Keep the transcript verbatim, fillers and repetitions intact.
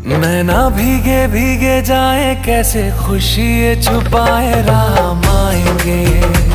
मैं ना भीगे भीगे जाए, कैसे खुशी ये छुपाए, राम आएंगे।